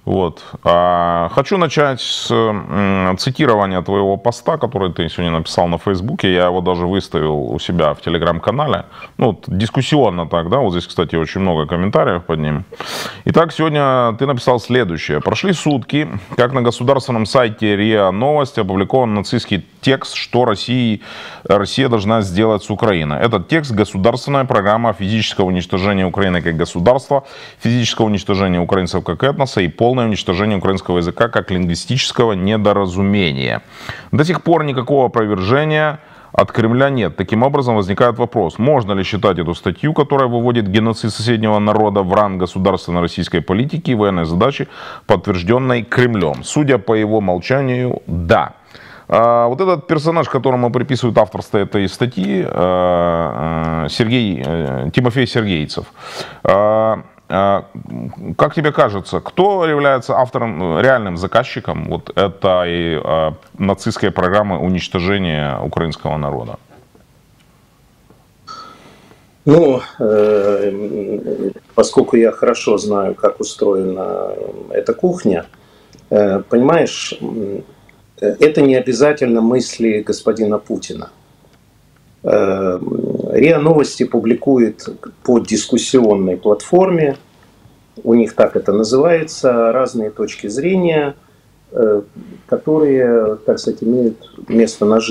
Вот. Хочу начать с цитирования твоего поста, который ты сегодня написал на Фейсбуке. Я его даже выставил у себя в Телеграм-канале. Ну, вот, дискуссионно так, да. Вот здесь, кстати, очень много комментариев под ним. Итак, сегодня ты написал следующее. Прошли сутки, как на государственном сайте РИА Новости опубликован нацистский текст, что Россия должна сделать с Украиной. Этот текст — государственная программа физического уничтожения Украины как государства, физического уничтожения украинцев как этноса и полное уничтожение украинского языка как лингвистического недоразумения. До сих пор никакого опровержения от Кремля нет. Таким образом, возникает вопрос, можно ли считать эту статью, которая выводит геноцид соседнего народа в ранг государственной российской политики и военной задачи, подтвержденной Кремлем? Судя по его молчанию, да. Вот этот персонаж, которому приписывают авторство этой статьи, Тимофей Сергейцев. Как тебе кажется, кто является автором, реальным заказчиком вот этой нацистской программы уничтожения украинского народа? Ну, поскольку я хорошо знаю, как устроена эта кухня, понимаешь, это не обязательно мысли господина Путина. РИА Новости публикует по дискуссионной платформе, у них так это называется, разные точки зрения, которые, так сказать, имеют место на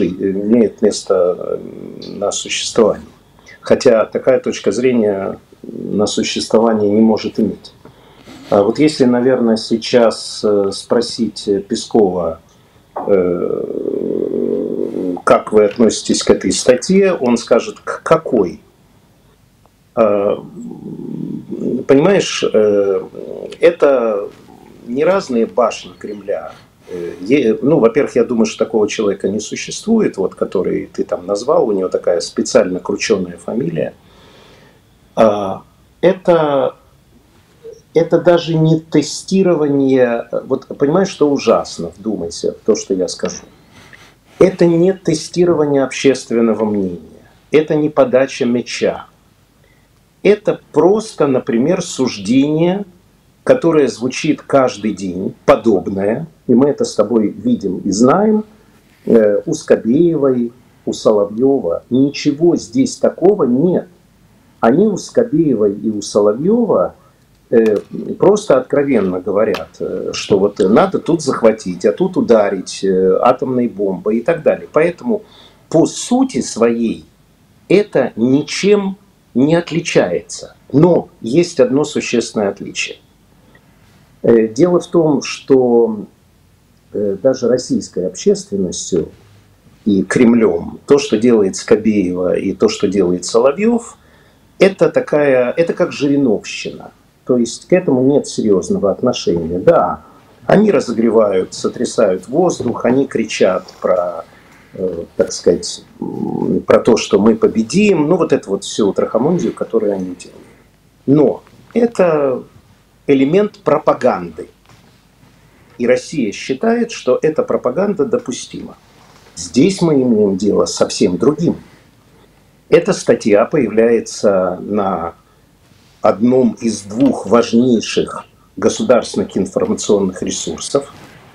существование. Хотя такая точка зрения на существование не может иметь. Вот если, наверное, сейчас спросить Пескова, как вы относитесь к этой статье, он скажет, к какой? Понимаешь, это не разные башни Кремля. Ну, во-первых, я думаю, что такого человека не существует, вот, который ты там назвал, у него такая специально крученная фамилия. Это даже не тестирование, вот понимаешь, что ужасно, вдумайся в то, что я скажу. Это не тестирование общественного мнения, это не подача мяча. Это просто, например, суждение, которое звучит каждый день, подобное, и мы это с тобой видим и знаем, у Скобеевой, у Соловьева. Ничего здесь такого нет. Они у Скобеевой и у Соловьева просто откровенно говорят, что вот надо тут захватить, а тут ударить атомной бомбой и так далее. Поэтому по сути своей это ничем не отличается. Но есть одно существенное отличие. Дело в том, что даже российской общественностью и Кремлем то, что делает Скобеева и то, что делает Соловьев, это как жириновщина. То есть к этому нет серьезного отношения. Да, они разогревают, сотрясают воздух, они кричат про, так сказать, про то, что мы победим. Ну, вот это вот всю трахомундию, которую они делают. Но это элемент пропаганды. И Россия считает, что эта пропаганда допустима. Здесь мы имеем дело с совсем другим. Эта статья появляется на одном из двух важнейших государственных информационных ресурсов.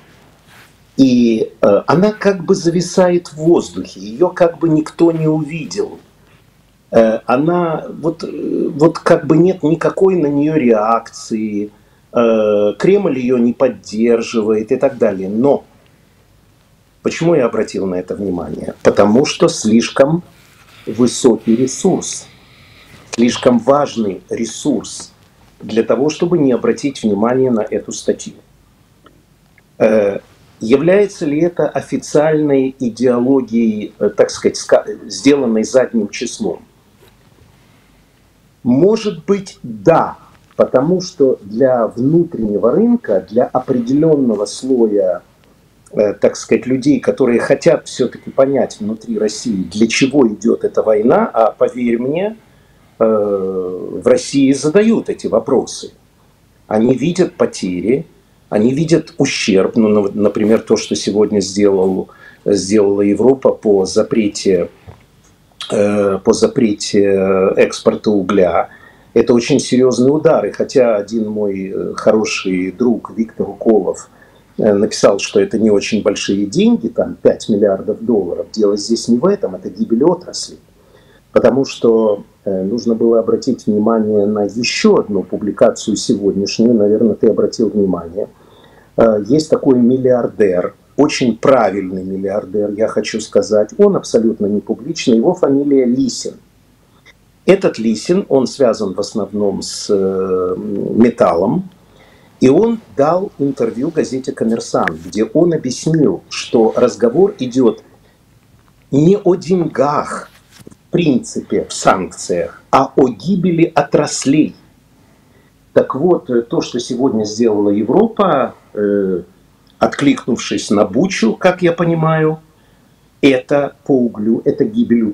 И она как бы зависает в воздухе, ее как бы никто не увидел. Она, вот как бы нет никакой на нее реакции, Кремль ее не поддерживает и так далее. Но почему я обратил на это внимание? Потому что слишком высокий ресурс. Слишком важный ресурс для того, чтобы не обратить внимание на эту статью. Является ли это официальной идеологией, так сказать, сделанной задним числом? Может быть, да, потому что для внутреннего рынка, для определенного слоя, так сказать, людей, которые хотят все-таки понять внутри России, для чего идет эта война, а поверь мне, в России задают эти вопросы. Они видят потери, они видят ущерб. Ну, например, то, что сегодня сделала Европа по запрете экспорта угля. Это очень серьезный удар. И хотя один мой хороший друг Виктор Уколов написал, что это не очень большие деньги, там 5 миллиардов долларов, дело здесь не в этом, это гибель отрасли. Потому что нужно было обратить внимание на еще одну публикацию сегодняшнюю, наверное, ты обратил внимание. Есть такой миллиардер, очень правильный миллиардер, я хочу сказать, он абсолютно не публичный, его фамилия Лисин. Этот Лисин, он связан в основном с металлом, и он дал интервью газете «Коммерсант», где он объяснил, что разговор идет не о деньгах, в принципе, в санкциях, а о гибели отраслей. Так вот, то, что сегодня сделала Европа, откликнувшись на Бучу, как я понимаю, это по углю, это гибель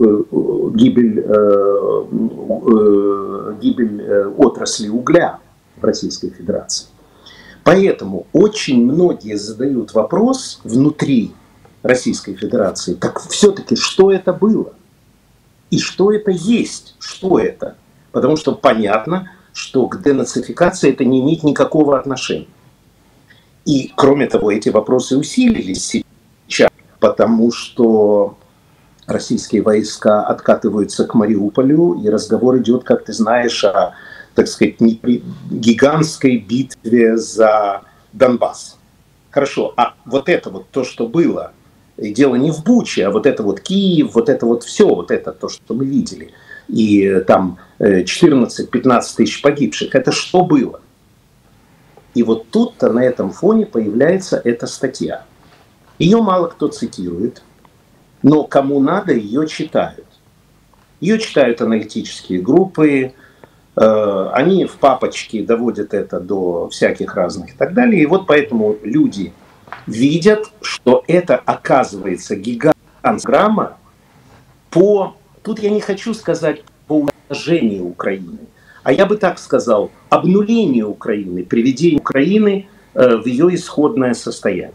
отрасли угля в Российской Федерации. Поэтому очень многие задают вопрос внутри Российской Федерации, так все-таки что это было? И что это есть? Что это? Потому что понятно, что к денацификации это не имеет никакого отношения. И кроме того, эти вопросы усилились сейчас, потому что российские войска откатываются к Мариуполю, и разговор идет, как ты знаешь, о, так сказать, гигантской битве за Донбасс. Хорошо, а вот это вот то, что было, и дело не в Буче, а вот это вот Киев, вот это вот все, вот это то, что мы видели, и там 14-15 тысяч погибших, это что было? И вот тут-то на этом фоне появляется эта статья. Ее мало кто цитирует, но кому надо, ее читают. Ее читают аналитические группы, они в папочке доводят это до всяких разных и так далее. И вот поэтому люди видят, что это оказывается гигантская грамма по, тут я не хочу сказать по уничтожению Украины, а я бы так сказал, обнулению Украины, приведению Украины в ее исходное состояние.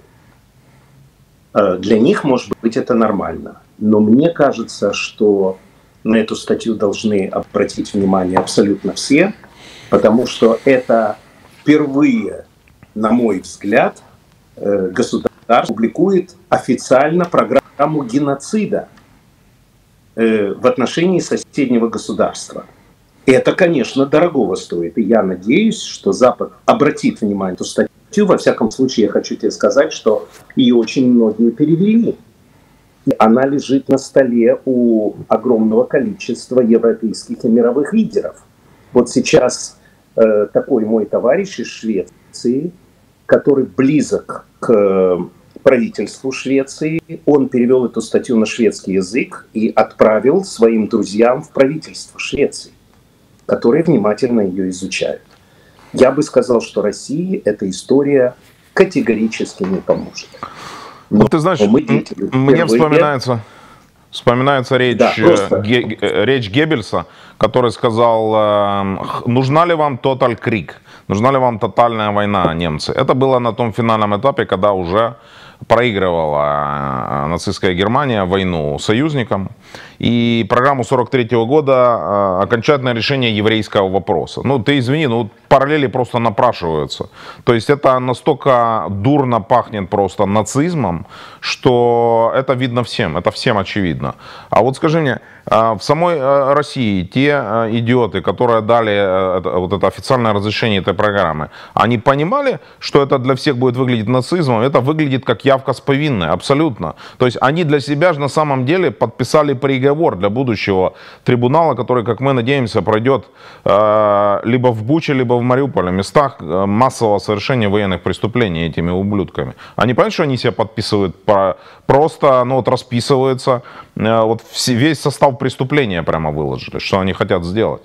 Для них, может быть, это нормально. Но мне кажется, что на эту статью должны обратить внимание абсолютно все, потому что это впервые, на мой взгляд, государство публикует официально программу геноцида в отношении соседнего государства. Это, конечно, дорогого стоит. И я надеюсь, что Запад обратит внимание на эту статью. Во всяком случае, я хочу тебе сказать, что ее очень многие перевели. И она лежит на столе у огромного количества европейских и мировых лидеров. Вот сейчас такой мой товарищ из Швеции, который близок к правительству Швеции, он перевел эту статью на шведский язык и отправил своим друзьям в правительство Швеции, которые внимательно ее изучают. Я бы сказал, что России эта история категорически не поможет. Но ты знаешь, мне вспоминается речь, да, речь Геббельса, который сказал, нужна ли вам Total Krieg, нужна ли вам тотальная война, немцы. Это было на том финальном этапе, когда уже проигрывала нацистская Германия войну союзникам. И программу 1943 года окончательное решение еврейского вопроса. Ну, ты извини, но параллели просто напрашиваются. То есть это настолько дурно пахнет просто нацизмом, что это видно всем, это всем очевидно. А вот скажи мне, в самой России те идиоты, которые дали вот это официальное разрешение этой программы, они понимали, что это для всех будет выглядеть нацизмом? Это выглядит как явка с повинной, абсолютно. То есть они для себя же на самом деле подписали приговор для будущего трибунала, который, как мы надеемся, пройдет либо в Буче, либо в Мариуполе, местах массового совершения военных преступлений этими ублюдками. Они понимают, что они себя подписывают просто, ну вот расписываются, вот весь состав преступления прямо выложили, что они хотят сделать.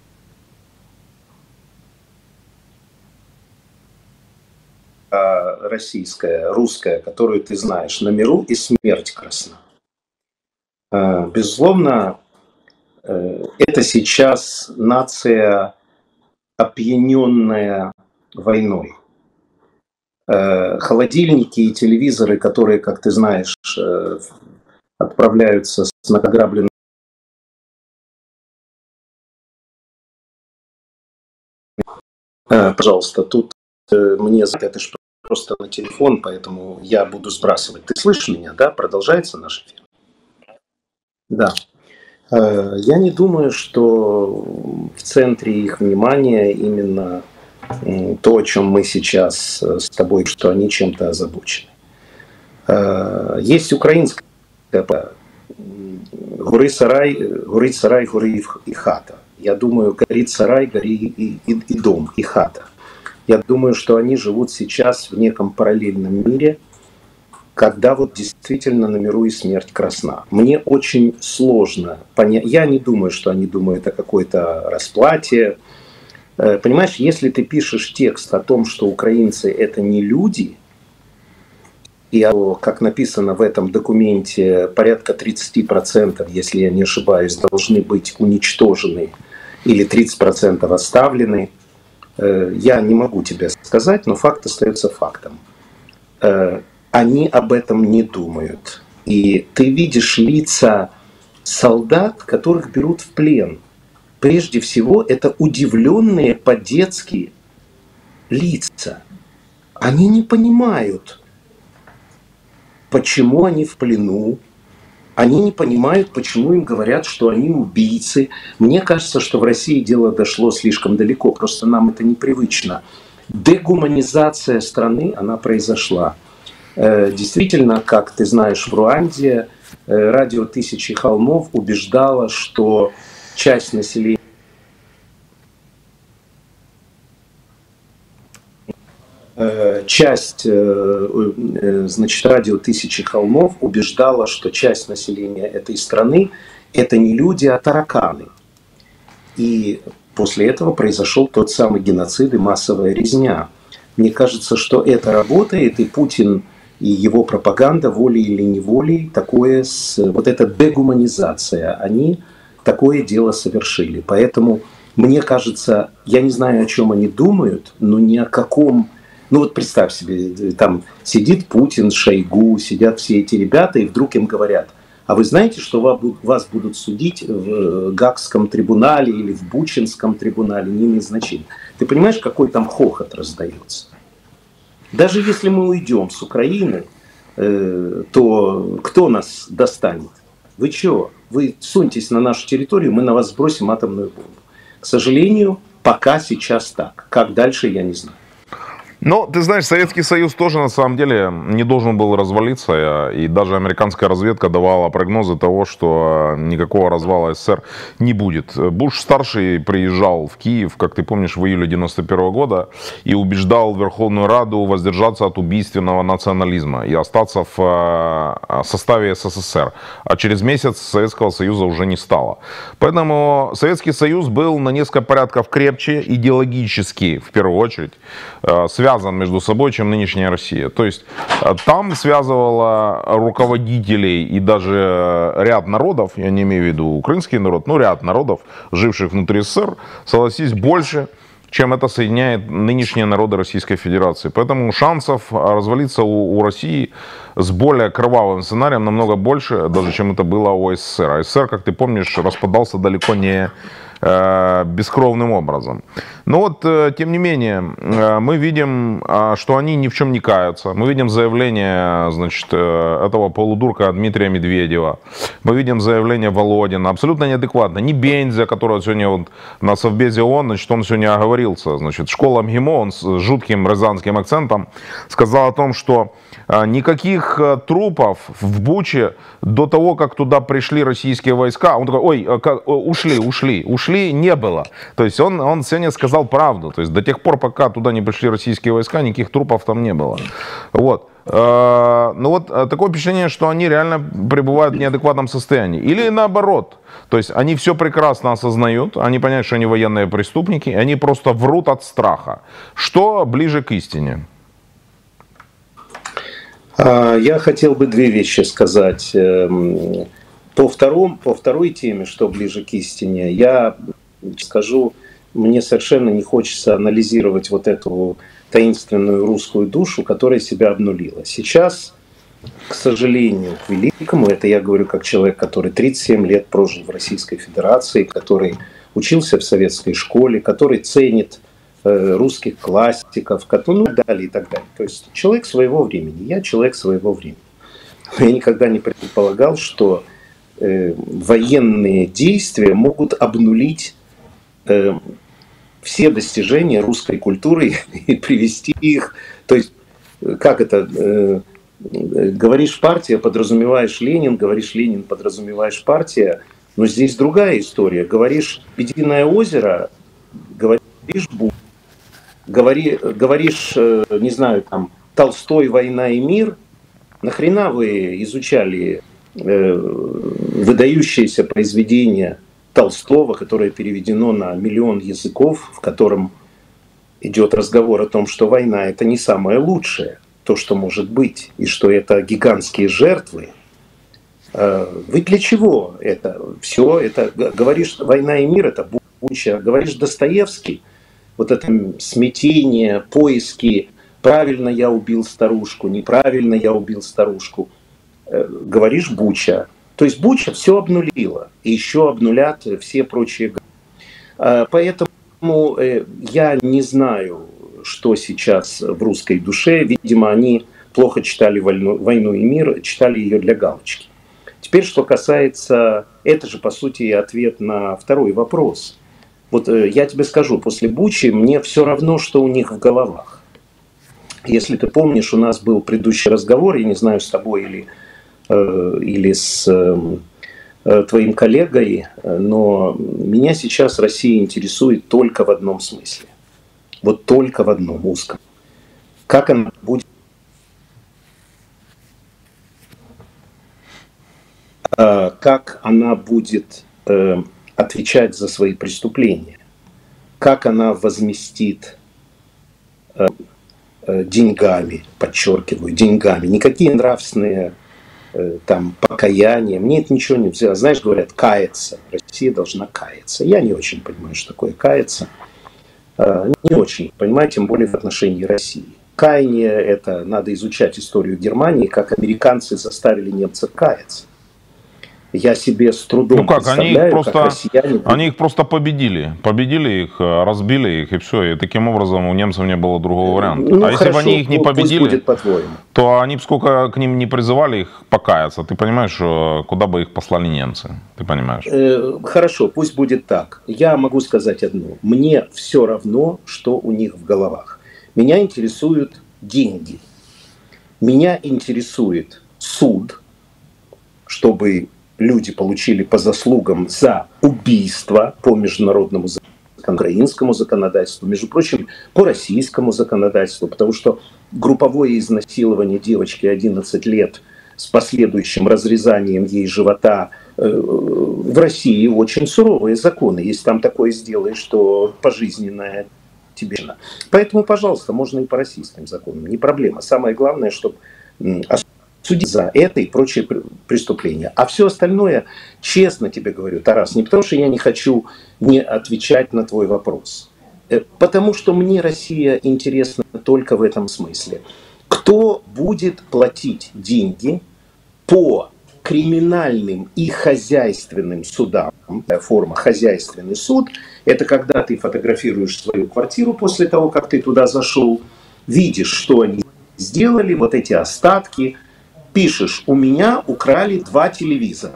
Российская, русская, которую ты знаешь, на миру и смерть красна. Безусловно, это сейчас нация, опьяненная войной. Холодильники и телевизоры, которые, как ты знаешь, отправляются с награбленными Пожалуйста, тут мне это ж просто на телефон, поэтому я буду сбрасывать. Ты слышишь меня, да? Продолжается наш эфир? Да. Я не думаю, что в центре их внимания именно то, о чем мы сейчас с тобой, что они чем-то озабочены. Есть украинская горит сарай, гори и хата. Я думаю, горит сарай, гори и дом, и хата. Я думаю, что они живут сейчас в неком параллельном мире, когда вот действительно на миру и смерть красна. Мне очень сложно понять. Я не думаю, что они думают о какой-то расплате. Понимаешь, если ты пишешь текст о том, что украинцы это не люди, и, как написано в этом документе, порядка 30%, если я не ошибаюсь, должны быть уничтожены или 30% оставлены, я не могу тебе сказать, но факт остается фактом. Они об этом не думают. И ты видишь лица солдат, которых берут в плен. Прежде всего, это удивленные по-детски лица. Они не понимают, почему они в плену. Они не понимают, почему им говорят, что они убийцы. Мне кажется, что в России дело дошло слишком далеко. Просто нам это непривычно. Дегуманизация страны, она произошла. Действительно, как ты знаешь, в Руанде радио «Тысячи холмов» убеждало, что часть населения, радио «Тысячи холмов» убеждала, что часть населения этой страны – это не люди, а тараканы. И после этого произошел тот самый геноцид и массовая резня. Мне кажется, что это работает, и Путин и его пропаганда, волей или неволей, вот эта дегуманизация, они такое дело совершили. Поэтому, мне кажется, я не знаю, о чем они думают, но ни о каком... Ну вот представь себе, там сидит Путин, Шойгу, сидят все эти ребята, и вдруг им говорят: а вы знаете, что вас будут судить в Гаагском трибунале или в Бучинском трибунале, не имеет значения. Ты понимаешь, какой там хохот раздается? Даже если мы уйдем с Украины, то кто нас достанет? Вы чего? Вы суньтесь на нашу территорию, мы на вас сбросим атомную бомбу. К сожалению, пока сейчас так. Как дальше, я не знаю. Но, ты знаешь, Советский Союз тоже, на самом деле, не должен был развалиться. И даже американская разведка давала прогнозы того, что никакого развала СССР не будет. Буш-старший приезжал в Киев, как ты помнишь, в июле 1991 года и убеждал Верховную Раду воздержаться от убийственного национализма и остаться в составе СССР. А через месяц Советского Союза уже не стало. Поэтому Советский Союз был на несколько порядков крепче, идеологически, в первую очередь, связан между собой, чем нынешняя Россия. То есть там связывало руководителей и даже ряд народов, я не имею в виду украинский народ, но ряд народов, живших внутри СССР, согласись, больше, чем это соединяет нынешние народы Российской Федерации. Поэтому шансов развалиться у России с более кровавым сценарием намного больше, даже чем это было у СССР. А СССР, как ты помнишь, распадался далеко не бескровным образом. Но вот, тем не менее, мы видим, что они ни в чем не каются. Мы видим заявление, значит, этого полудурка Дмитрия Медведева. Мы видим заявление Володина. Абсолютно неадекватно. Не Бензя, который сегодня вот на Совбезе ООН, значит, он сегодня оговорился. Значит, школа МГИМО, он с жутким рязанским акцентом сказал о том, что никаких трупов в Буче до того, как туда пришли российские войска. Он такой: ой, ушли, не было. То есть он сегодня сказал правду. То есть до тех пор, пока туда не пришли российские войска, никаких трупов там не было. Вот. Ну вот такое впечатление, что они реально пребывают в неадекватном состоянии. Или наоборот. То есть они все прекрасно осознают, они понимают, что они военные преступники, и они просто врут от страха. Что ближе к истине? Я хотел бы две вещи сказать. По второй теме, что ближе к истине, я скажу, мне совершенно не хочется анализировать вот эту таинственную русскую душу, которая себя обнулила. Сейчас, к сожалению, к великому, это я говорю как человек, который 37 лет прожил в Российской Федерации, который учился в советской школе, который ценит русских классиков, ну и так далее, и так далее. То есть человек своего времени, я человек своего времени. Я никогда не предполагал, что военные действия могут обнулить все достижения русской культуры и привести их. То есть, как это, говоришь партия, подразумеваешь Ленин, говоришь Ленин, подразумеваешь партия, но здесь другая история. Говоришь «Лебединое озеро», говоришь «Бу», говоришь, не знаю, там, Толстой «Война и мир», нахрена вы изучали выдающееся произведение Толстого, которое переведено на миллион языков, в котором идет разговор о том, что война – это не самое лучшее, то, что может быть, и что это гигантские жертвы. Вы для чего это? Все это, говоришь, «Война и мир» – это Буча, говоришь, Достоевский, вот это смятение, поиски, правильно я убил старушку, неправильно я убил старушку, говоришь, Буча. То есть Буча все обнулила, и еще обнулят все прочие. Поэтому я не знаю, что сейчас в русской душе. Видимо, они плохо читали «Войну и мир», читали ее для галочки. Теперь, что касается, это же, по сути, ответ на второй вопрос. Вот я тебе скажу, после Бучи мне все равно, что у них в головах. Если ты помнишь, у нас был предыдущий разговор, я не знаю, с тобой или с твоим коллегой, но меня сейчас Россия интересует только в одном смысле. Вот только в одном узком. Как она будет отвечать за свои преступления, как она возместит деньгами, подчеркиваю, деньгами, никакие нравственные там покаяния, мне это ничего не взяло. Знаешь, говорят, каяться, Россия должна каяться. Я не очень понимаю, что такое каяться. Не очень понимаю, тем более в отношении России. Каяние – это надо изучать историю Германии, как американцы заставили немцев каяться. Я себе с трудом представляю, как россияне... Они их просто победили. Победили их, разбили их, и все. И таким образом у немцев не было другого варианта. Ну, а хорошо, если бы они их не победили, будет, то они бы сколько к ним не призывали их покаяться. Ты понимаешь, куда бы их послали немцы? Ты понимаешь? Хорошо, пусть будет так. Я могу сказать одно. Мне все равно, что у них в головах. Меня интересуют деньги. Меня интересует суд, чтобы... люди получили по заслугам за убийство по международному украинскому законодательству, между прочим, по российскому законодательству, потому что групповое изнасилование девочки 11 лет с последующим разрезанием ей живота в России очень суровые законы. Если там такое сделаешь, то пожизненное тебе. Поэтому, пожалуйста, можно и по российским законам, не проблема. Самое главное, чтобы судить за это и прочие преступления. А все остальное, честно тебе говорю, Тарас, не потому что я не хочу не отвечать на твой вопрос, потому что мне Россия интересна только в этом смысле. Кто будет платить деньги по криминальным и хозяйственным судам? Форма хозяйственный суд – это когда ты фотографируешь свою квартиру после того, как ты туда зашел, видишь, что они сделали, вот эти остатки, пишешь, у меня украли 2 телевизора.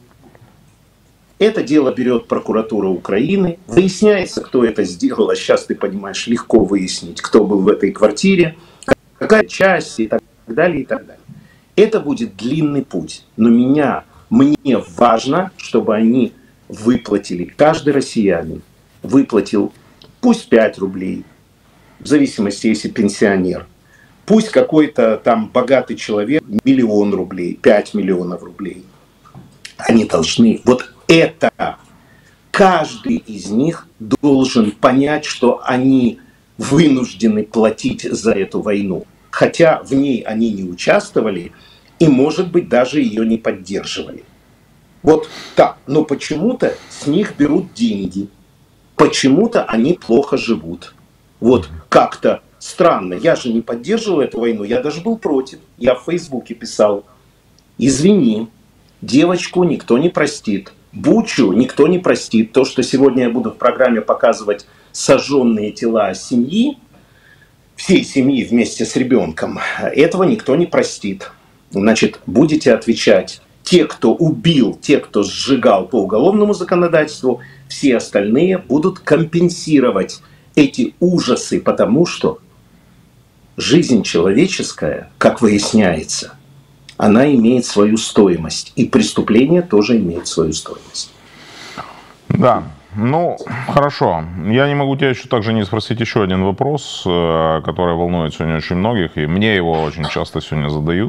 Это дело берет прокуратура Украины, выясняется, кто это сделал, а сейчас ты понимаешь, легко выяснить, кто был в этой квартире, какая часть и так далее, и так далее. Это будет длинный путь, но мне важно, чтобы они выплатили, каждый россиянин выплатил пусть 5 рублей, в зависимости, если пенсионер, пусть какой-то там богатый человек 1 000 000 рублей, 5 миллионов рублей. Они должны, вот это, каждый из них должен понять, что они вынуждены платить за эту войну. Хотя в ней они не участвовали и, может быть, даже ее не поддерживали. Вот так, но почему-то с них берут деньги. Почему-то они плохо живут. Вот как-то странно. Я же не поддерживал эту войну, я даже был против. Я в Фейсбуке писал: извини, девочку никто не простит, Бучу никто не простит. То, что сегодня я буду в программе показывать сожженные тела семьи, всей семьи вместе с ребенком, этого никто не простит. Значит, будете отвечать те, кто убил, те, кто сжигал по уголовному законодательству, все остальные будут компенсировать эти ужасы, потому что жизнь человеческая, как выясняется, она имеет свою стоимость. И преступление тоже имеет свою стоимость. Да, ну, хорошо. Я не могу тебя еще также не спросить еще один вопрос, который волнует сегодня очень многих, и мне его очень часто сегодня задают.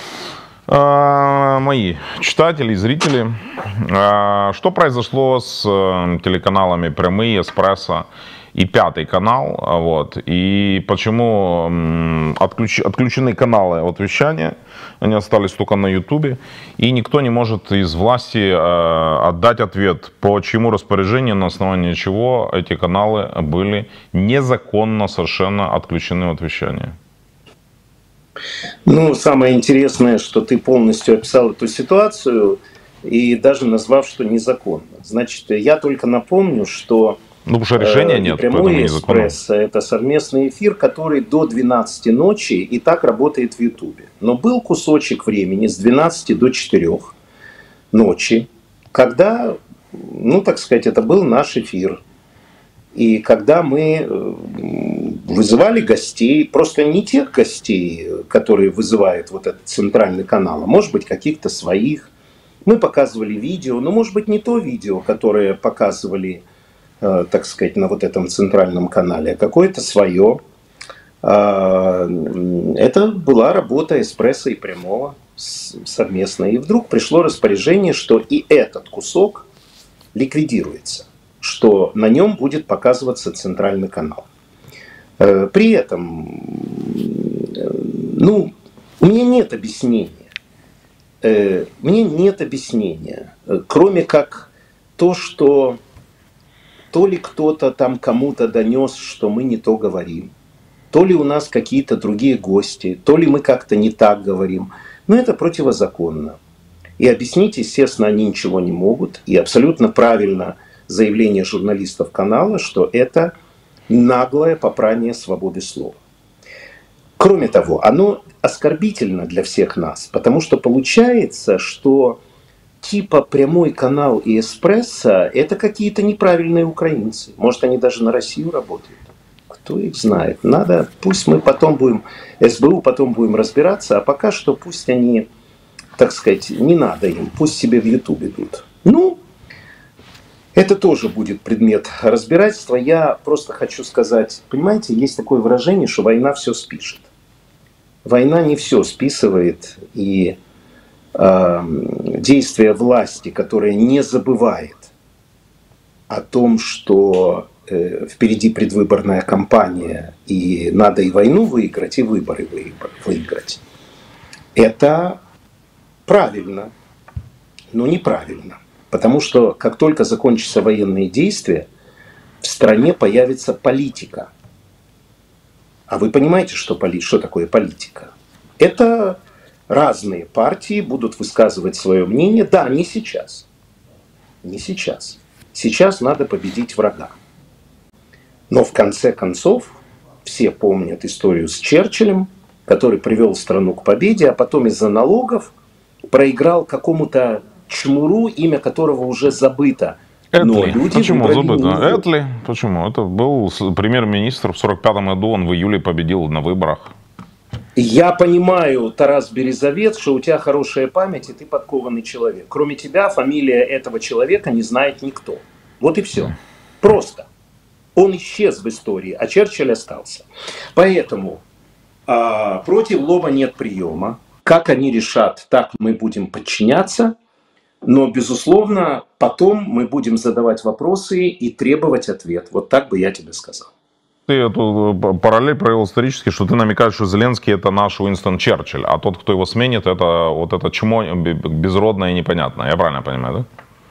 Мои читатели, зрители. Что произошло с телеканалами «Прямые», «Эспрессо» и «Пятый канал», вот, и почему отключены каналы от вещания, они остались только на Ютубе, и никто не может из власти отдать ответ, по чьему распоряжению, на основании чего эти каналы были незаконно совершенно отключены от вещания. Ну, самое интересное, что ты полностью описал эту ситуацию и даже назвав, что незаконно. Значит, я только напомню, что ну, потому что решения нет, «Прямой эспрессо» — это совместный эфир, который до 12 ночи и так работает в Ютубе. Но был кусочек времени с 12 до 4 ночи, когда, ну, так сказать, это был наш эфир. И когда мы вызывали гостей, просто не тех гостей, которые вызывает вот этот центральный канал, а может быть каких-то своих. Мы показывали видео, но может быть не то видео, которое показывали, так сказать, на вот этом центральном канале, а какое-то свое. Это была работа «Эспрессо» и «Прямого» совместно. И вдруг пришло распоряжение, что и этот кусок ликвидируется, что на нем будет показываться центральный канал. При этом, ну, у меня нет объяснения. Мне нет объяснения, кроме как то, что то ли кто-то там кому-то донес, что мы не то говорим, то ли у нас какие-то другие гости, то ли мы как-то не так говорим. Но это противозаконно. И объяснить, естественно, они ничего не могут. И абсолютно правильно заявление журналистов канала, что это наглое попрание свободы слова. Кроме того, оно оскорбительно для всех нас, потому что получается, что типа «Прямой канал» и «Эспрессо» — это какие-то неправильные украинцы. Может, они даже на Россию работают. Кто их знает. Надо, пусть мы потом будем, СБУ потом будем разбираться, а пока что пусть они, так сказать, не надо им, пусть себе в YouTube идут. Ну, это тоже будет предмет разбирательства. Я просто хочу сказать, понимаете, есть такое выражение, что война все спишет. Война не все списывает, и действия власти, которая не забывает о том, что впереди предвыборная кампания, и надо и войну выиграть, и выборы выиграть. Это правильно, но неправильно. Потому что как только закончатся военные действия, в стране появится политика. А вы понимаете, что такое политика? Это разные партии будут высказывать свое мнение. Да, не сейчас. Не сейчас. Сейчас надо победить врага. Но в конце концов, все помнят историю с Черчиллем, который привел страну к победе, а потом из-за налогов проиграл какому-то чмуру, имя которого уже забыто. Но люди почему забыто? Этли. Почему? Это был премьер-министр в 1945 году, он в июле победил на выборах. Я понимаю, Тарас Березовец, что у тебя хорошая память, и ты подкованный человек. Кроме тебя, фамилия этого человека не знает никто. Вот и все. Просто. Он исчез в истории, а Черчилль остался. Поэтому против лоба нет приема. Как они решат, так мы будем подчиняться. Но, безусловно, потом мы будем задавать вопросы и требовать ответ. Вот так бы я тебе сказал. Ты эту параллель провел исторически, что ты намекаешь, что Зеленский это наш Уинстон Черчилль, а тот, кто его сменит, это вот это чмо безродное и непонятное. Я правильно понимаю,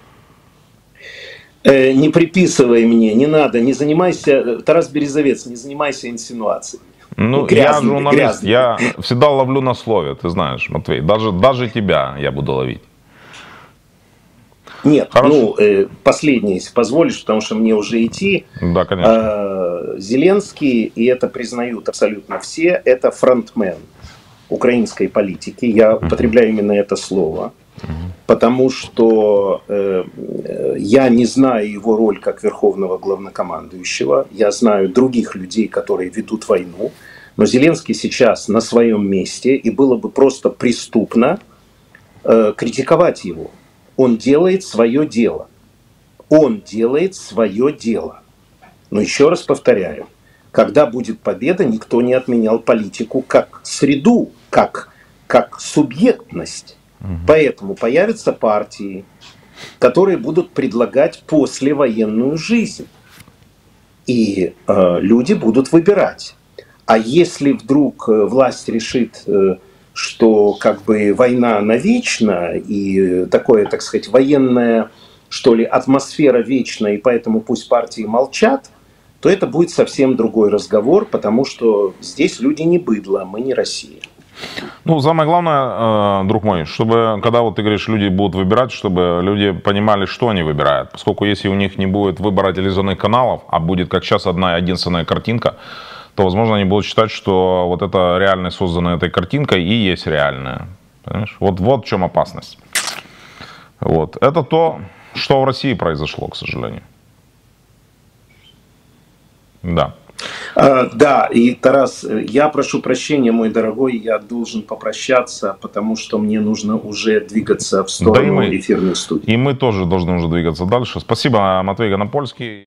да? Не приписывай мне, не надо, не занимайся, Тарас Березовец, не занимайся инсинуациями. Ну, я журналист, я всегда ловлю на слове, ты знаешь, Матвей, даже тебя я буду ловить. Нет, Хорошо. последнее, если позволишь, потому что мне уже идти. Да, конечно. Зеленский, и это признают абсолютно все, это фронтмен украинской политики. Я употребляю именно это слово, потому что я не знаю его роль как верховного главнокомандующего, я знаю других людей, которые ведут войну, но Зеленский сейчас на своем месте, и было бы просто преступно критиковать его. Он делает свое дело. Он делает свое дело. Но еще раз повторяю, когда будет победа, никто не отменял политику как среду, как субъектность. Поэтому появятся партии, которые будут предлагать послевоенную жизнь. И люди будут выбирать. А если вдруг власть решит, что как бы война навечно и такое, так сказать, военная, что ли, атмосфера вечная, и поэтому пусть партии молчат, то это будет совсем другой разговор, потому что здесь люди не быдло, мы не Россия. Ну, самое главное, друг мой, чтобы, когда вот ты говоришь, люди будут выбирать, чтобы люди понимали, что они выбирают. Поскольку если у них не будет выбора телевизионных каналов, а будет, как сейчас, одна единственная картинка, то, возможно, они будут считать, что вот это реальность, созданная этой картинкой, и есть реальная. Понимаешь? Вот в чем опасность. Вот. Это то, что в России произошло, к сожалению. Да. Да, и, Тарас, я прошу прощения, мой дорогой, я должен попрощаться, потому что мне нужно уже двигаться в сторону эфирной студии. И мы тоже должны уже двигаться дальше. Спасибо, Матвей Гонопольский.